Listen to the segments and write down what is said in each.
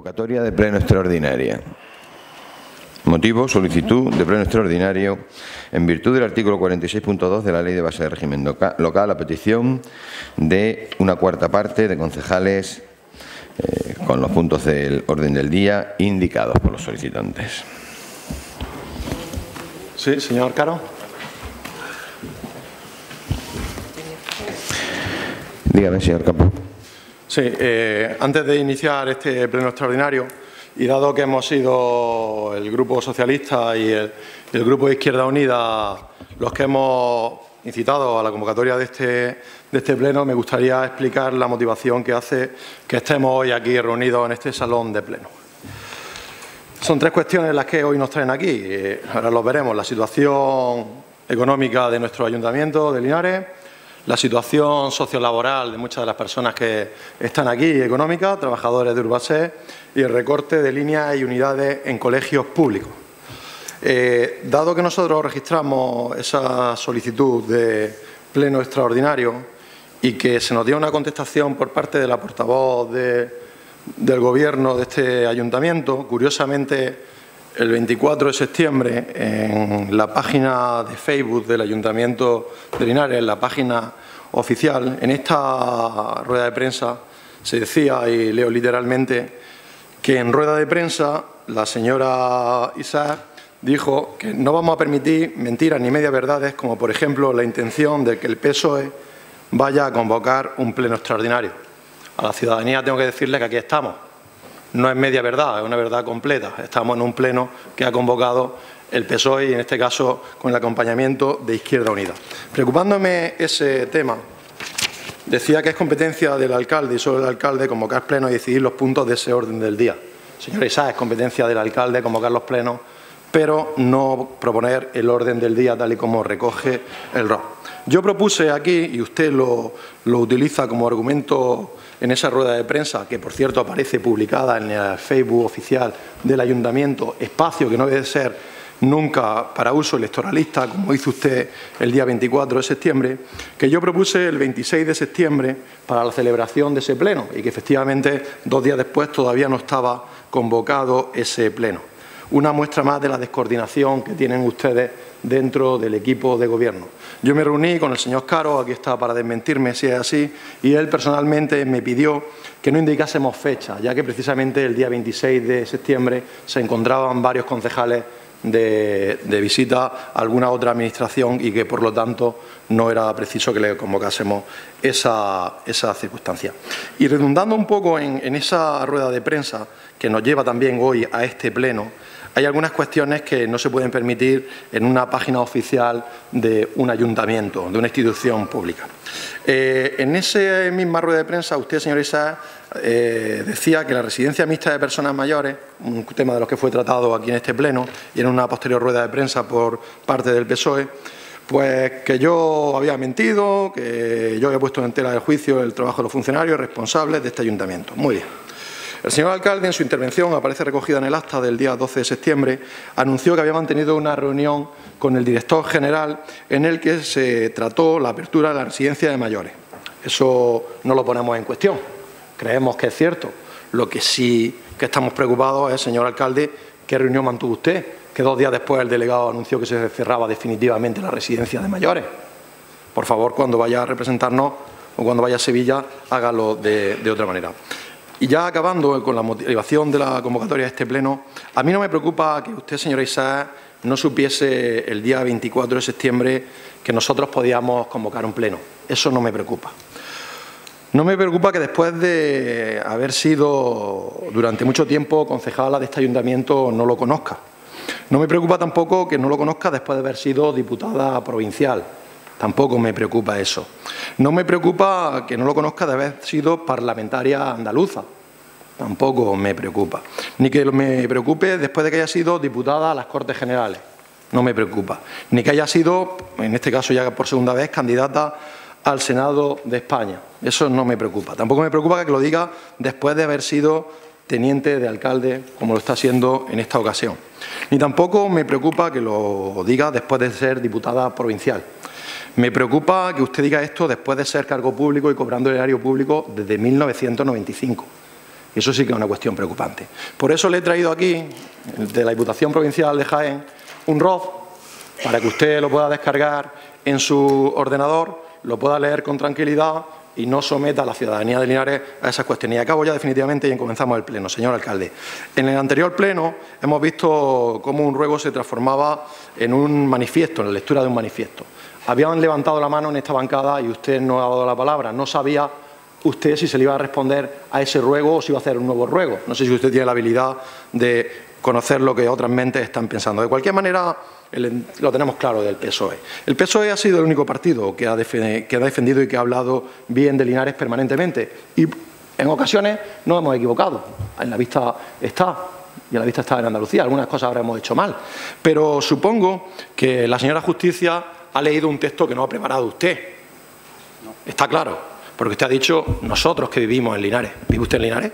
Convocatoria de pleno extraordinaria. Motivo: solicitud de pleno extraordinario en virtud del artículo 46.2 de la Ley de Base de Régimen Local a petición de una cuarta parte de concejales con los puntos del orden del día indicados por los solicitantes. Sí, señor Caro. Dígame, señor Campo. Sí, antes de iniciar este pleno extraordinario, y dado que hemos sido el Grupo Socialista y el Grupo de Izquierda Unida los que hemos incitado a la convocatoria de este pleno, me gustaría explicar la motivación que hace que estemos hoy aquí reunidos en este salón de pleno. Son tres cuestiones las que hoy nos traen aquí. Ahora los veremos: la situación económica de nuestro ayuntamiento de Linares, la situación sociolaboral de muchas de las personas que están aquí, económica, trabajadores de Urbaser, y el recorte de líneas y unidades en colegios públicos. Dado que nosotros registramos esa solicitud de pleno extraordinario y que se nos dio una contestación por parte de la portavoz del Gobierno de este ayuntamiento, curiosamente, el 24 de septiembre, en la página de Facebook del Ayuntamiento de Linares, en la página oficial, en esta rueda de prensa, se decía, y leo literalmente, que en rueda de prensa la señora Isaac dijo que no vamos a permitir mentiras ni medias verdades, como por ejemplo la intención de que el PSOE vaya a convocar un pleno extraordinario. A la ciudadanía tengo que decirle que aquí estamos. No es media verdad, es una verdad completa. Estamos en un pleno que ha convocado el PSOE y, en este caso, con el acompañamiento de Izquierda Unida. Preocupándome ese tema, decía que es competencia del alcalde y solo el alcalde convocar plenos y decidir los puntos de ese orden del día. Señora Isaac, es competencia del alcalde convocar los plenos, pero no proponer el orden del día tal y como recoge el ROP. Yo propuse aquí, y usted lo utiliza como argumento en esa rueda de prensa, que por cierto aparece publicada en el Facebook oficial del Ayuntamiento, espacio que no debe ser nunca para uso electoralista, como hizo usted el día 24 de septiembre, que yo propuse el 26 de septiembre para la celebración de ese pleno y que efectivamente 2 días después todavía no estaba convocado ese pleno. Una muestra más de la descoordinación que tienen ustedes dentro del equipo de gobierno. Yo me reuní con el señor Caro, aquí está para desmentirme si es así, y él personalmente me pidió que no indicásemos fecha, ya que precisamente el día 26 de septiembre se encontraban varios concejales de visita a alguna otra administración y que, por lo tanto, no era preciso que le convocásemos esa circunstancia. Y redundando un poco en esa rueda de prensa que nos lleva también hoy a este pleno, hay algunas cuestiones que no se pueden permitir en una página oficial de un ayuntamiento, de una institución pública. En esa misma rueda de prensa, usted, señor Isaac, decía que la residencia mixta de personas mayores, un tema de los que fue tratado aquí en este pleno y en una posterior rueda de prensa por parte del PSOE, pues que yo había mentido, que yo había puesto en tela de juicio el trabajo de los funcionarios responsables de este ayuntamiento. Muy bien. El señor alcalde, en su intervención, aparece recogida en el acta del día 12 de septiembre, anunció que había mantenido una reunión con el director general en el que se trató la apertura de la residencia de mayores. Eso no lo ponemos en cuestión. Creemos que es cierto. Lo que sí que estamos preocupados es, señor alcalde, ¿qué reunión mantuvo usted? Que 2 días después el delegado anunció que se cerraba definitivamente la residencia de mayores. Por favor, cuando vaya a representarnos o cuando vaya a Sevilla, hágalo de otra manera. Y ya acabando con la motivación de la convocatoria de este pleno, a mí no me preocupa que usted, señora Isaac, no supiese el día 24 de septiembre que nosotros podíamos convocar un pleno. Eso no me preocupa. No me preocupa que después de haber sido durante mucho tiempo concejala de este ayuntamiento no lo conozca. No me preocupa tampoco que no lo conozca después de haber sido diputada provincial. Tampoco me preocupa eso. No me preocupa que no lo conozca de haber sido parlamentaria andaluza. Tampoco me preocupa. Ni que me preocupe después de que haya sido diputada a las Cortes Generales. No me preocupa. Ni que haya sido, en este caso ya por segunda vez, candidata al Senado de España. Eso no me preocupa. Tampoco me preocupa que lo diga después de haber sido teniente de alcalde, como lo está haciendo en esta ocasión. Ni tampoco me preocupa que lo diga después de ser diputada provincial. Me preocupa que usted diga esto después de ser cargo público y cobrando el erario público desde 1995. Eso sí que es una cuestión preocupante. Por eso le he traído aquí, de la Diputación Provincial de Jaén, un ROF para que usted lo pueda descargar en su ordenador, lo pueda leer con tranquilidad y no someta a la ciudadanía de Linares a esas cuestiones. Y acabo ya definitivamente y comenzamos el pleno. Señor alcalde, en el anterior pleno hemos visto cómo un ruego se transformaba en un manifiesto, en la lectura de un manifiesto. Habían levantado la mano en esta bancada y usted no ha dado la palabra. No sabía usted si se le iba a responder a ese ruego o si iba a hacer un nuevo ruego. No sé si usted tiene la habilidad de conocer lo que otras mentes están pensando. De cualquier manera, lo tenemos claro del PSOE. El PSOE ha sido el único partido que ha defendido y que ha hablado bien de Linares permanentemente. Y en ocasiones nos hemos equivocado. En la vista está, y a la vista está en Andalucía. Algunas cosas habremos hecho mal. Pero supongo que la señora Justicia ha leído un texto que no ha preparado usted. Está claro, porque usted ha dicho nosotros que vivimos en Linares. ¿Vive usted en Linares?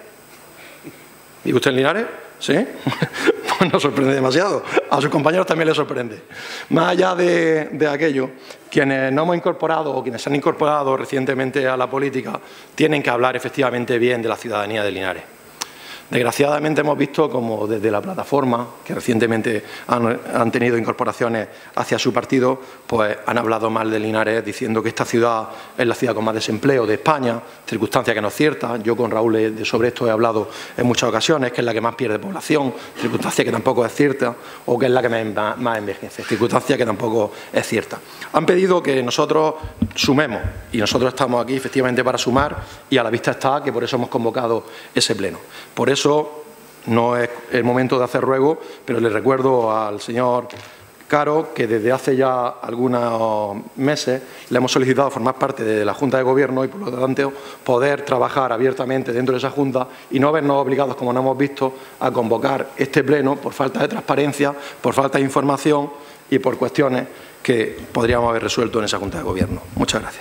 ¿Vive usted en Linares? ¿Sí? Pues no sorprende demasiado. A sus compañeros también les sorprende. Más allá de aquello, quienes no hemos incorporado o quienes se han incorporado recientemente a la política tienen que hablar efectivamente bien de la ciudadanía de Linares. Desgraciadamente hemos visto como desde la plataforma, que recientemente han tenido incorporaciones hacia su partido, pues han hablado mal de Linares diciendo que esta ciudad es la ciudad con más desempleo de España, circunstancia que no es cierta. Yo con Raúl sobre esto he hablado en muchas ocasiones, que es la que más pierde población, circunstancia que tampoco es cierta, o que es la que más envejece, circunstancia que tampoco es cierta. Han pedido que nosotros sumemos y nosotros estamos aquí efectivamente para sumar y a la vista está que por eso hemos convocado ese pleno. Por eso no es el momento de hacer ruego, pero le recuerdo al señor Caro que desde hace ya algunos meses le hemos solicitado formar parte de la Junta de Gobierno y, por lo tanto, poder trabajar abiertamente dentro de esa Junta y no vernos obligados, como no hemos visto, a convocar este pleno por falta de transparencia, por falta de información y por cuestiones que podríamos haber resuelto en esa Junta de Gobierno. Muchas gracias.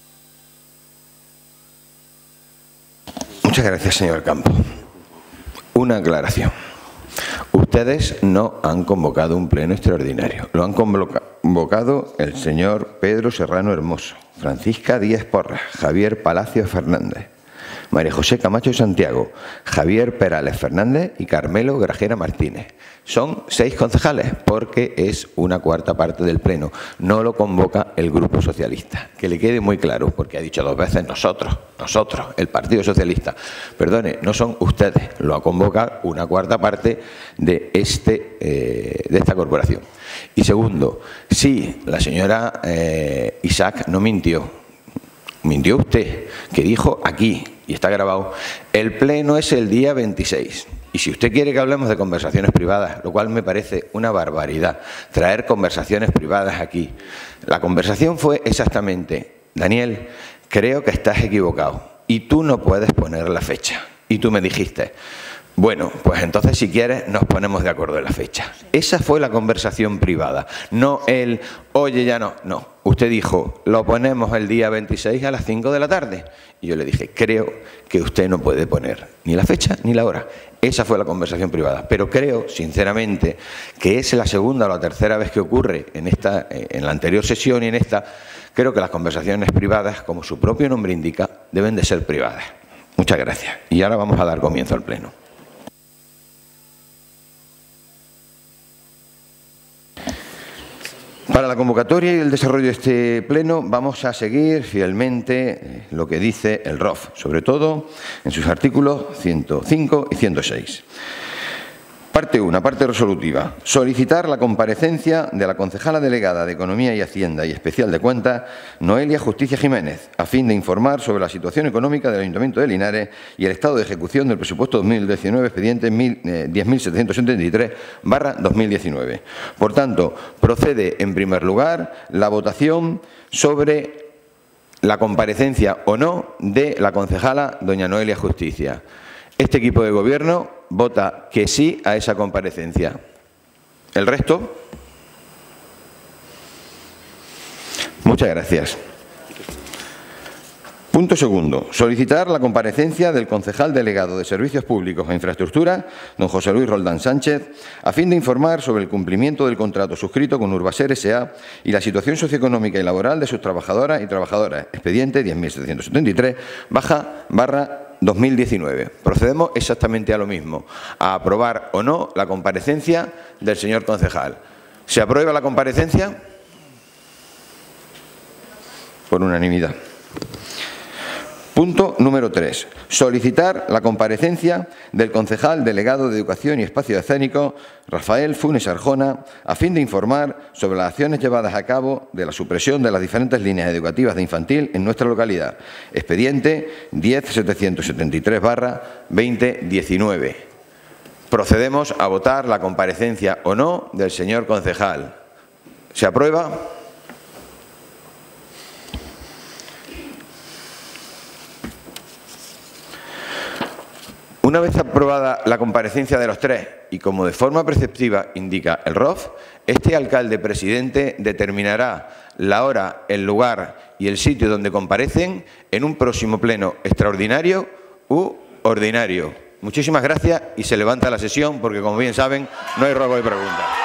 Muchas gracias, señor Campo. Una aclaración. Ustedes no han convocado un pleno extraordinario. Lo han convocado el señor Pedro Serrano Hermoso, Francisca Díaz Porras, Javier Palacios Fernández, María José Camacho Santiago, Javier Perales Fernández y Carmelo Grajera Martínez. Son 6 concejales porque es una cuarta parte del pleno. No lo convoca el Grupo Socialista. Que le quede muy claro, porque ha dicho 2 veces nosotros, el Partido Socialista. Perdone, no son ustedes. Lo ha convocado una cuarta parte de esta corporación. Y segundo, sí, la señora Isaac no mintió. Mintió usted, que dijo aquí, y está grabado, el pleno es el día 26. Y si usted quiere que hablemos de conversaciones privadas, lo cual me parece una barbaridad, traer conversaciones privadas aquí. La conversación fue exactamente, Daniel, creo que estás equivocado y tú no puedes poner la fecha. Y tú me dijiste, bueno, pues entonces si quieres nos ponemos de acuerdo en la fecha. Esa fue la conversación privada, no el, oye, ya no, no. Usted dijo, lo ponemos el día 26 a las 5 de la tarde. Y yo le dije, creo que usted no puede poner ni la fecha ni la hora. Esa fue la conversación privada. Pero creo, sinceramente, que es la segunda o la tercera vez que ocurre en la anterior sesión y en esta. Creo que las conversaciones privadas, como su propio nombre indica, deben de ser privadas. Muchas gracias. Y ahora vamos a dar comienzo al pleno. Para la convocatoria y el desarrollo de este pleno vamos a seguir fielmente lo que dice el ROF, sobre todo en sus artículos 105 y 106. Parte 1, parte resolutiva. Solicitar la comparecencia de la concejala delegada de Economía y Hacienda y Especial de Cuentas, Noelia Justicia Jiménez, a fin de informar sobre la situación económica del Ayuntamiento de Linares y el estado de ejecución del presupuesto 2019, expediente 10.773/2019. Por tanto, procede en primer lugar la votación sobre la comparecencia o no de la concejala doña Noelia Justicia. Este equipo de gobierno vota que sí a esa comparecencia. ¿El resto? Muchas gracias. Punto segundo. Solicitar la comparecencia del concejal delegado de Servicios Públicos e Infraestructura, don José Luis Roldán Sánchez, a fin de informar sobre el cumplimiento del contrato suscrito con Urbaser S.A. y la situación socioeconómica y laboral de sus trabajadoras y trabajadores. Expediente 10.773/2019. 2019. Procedemos exactamente a lo mismo, a aprobar o no la comparecencia del señor concejal. ¿Se aprueba la comparecencia? Por unanimidad. Punto número 3. Solicitar la comparecencia del concejal delegado de Educación y Espacio Escénico, Rafael Funes Arjona, a fin de informar sobre las acciones llevadas a cabo de la supresión de las diferentes líneas educativas de infantil en nuestra localidad. Expediente 10.773/2019. Procedemos a votar la comparecencia o no del señor concejal. ¿Se aprueba? Una vez aprobada la comparecencia de los tres y como de forma preceptiva indica el ROF, este alcalde presidente determinará la hora, el lugar y el sitio donde comparecen en un próximo pleno extraordinario u ordinario. Muchísimas gracias y se levanta la sesión porque, como bien saben, no hay ruego de preguntas.